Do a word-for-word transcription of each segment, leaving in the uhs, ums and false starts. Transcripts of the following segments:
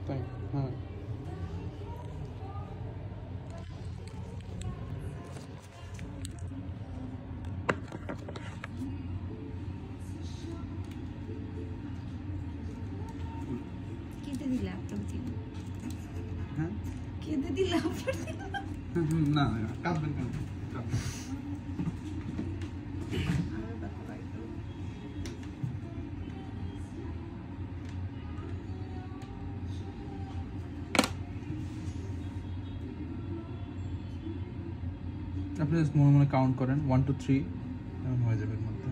তাই হ্যাঁ কেটে দিলে আপনার দিন হ্যাঁ কেটে দিলে আপনার দিন না কাঁদবেন কেন আপনি মনে মনে কাউন্ট করেন ওয়ান টু থ্রি এমন হয়ে যাবে এর মধ্যে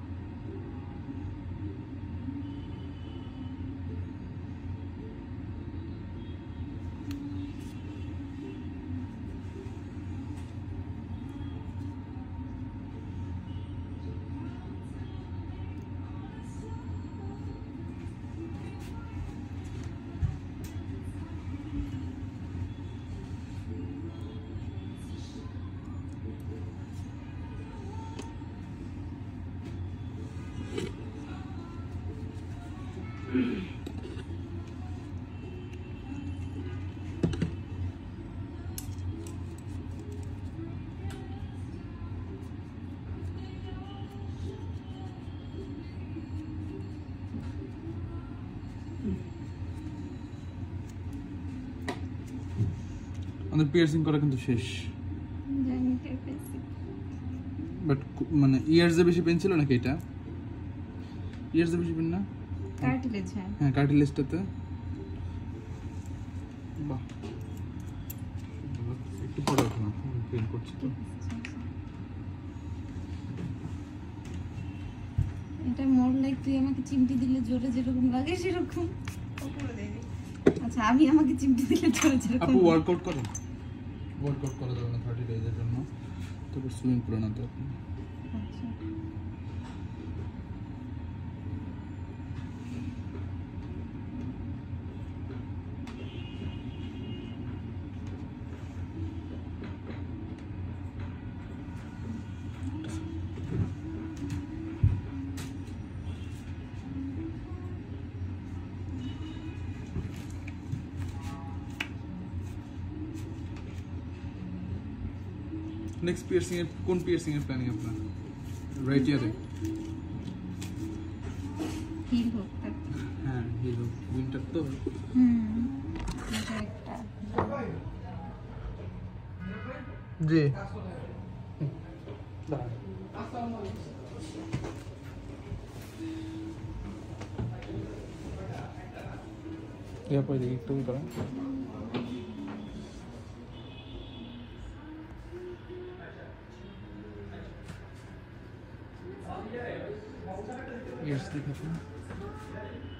আমাদের পিয়ার্সিং করা কিন্তু শেষ জানি কে পেছি বাট মানে ইয়ার্সে বেশি পেন ছিল নাকি এটা ইয়ার্সে বেশি পেন না কার্টিলেজ হ্যাঁ হ্যাঁ কার্টিলেজটাতে বাহ একটু পরে ওঠো না পেন করছি তো এটা মোর লাইক তুই আমাকে চিমটি দিলে জোরে যেরকম লাগে সেরকম আচ্ছা আমি আমাকে চিমটি দিলে জোরে যেরকম আপু ওয়ার্কআউট করো ওয়ার্কআউট করা যাবে না থার্টি ডেজের জন্য তবে সুইমিং পুলে না তো আপনি আচ্ছা নেক্সট পিয়ার্সিং এর কোন পিয়ার্সিং এর প্ল্যানিং আপনার রাইট ইয়ারে হিল হোক তার হ্যাঁ হিল উইন্টার তো হুম এটা একটা জি या पहिले একটু করেন Yes, the